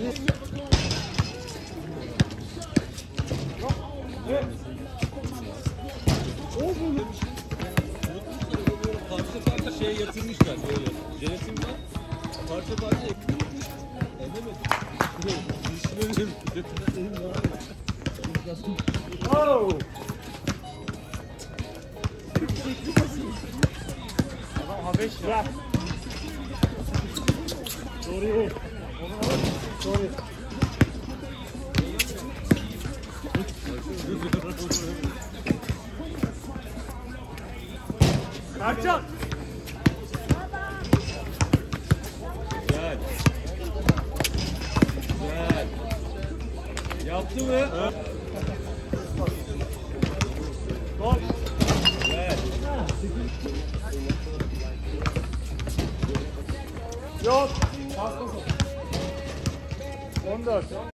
Parça parça şeye yatırmışlar böyle. Jelatin var. Parça parça ekliyormuş. Edemedim. Düşünemedim. Oh! Adam Habeş ya. Sorry. Sorry. Ercan. Güzel. Güzel. Yaptı mı? Evet. Gol. Güzel. Yok. 14.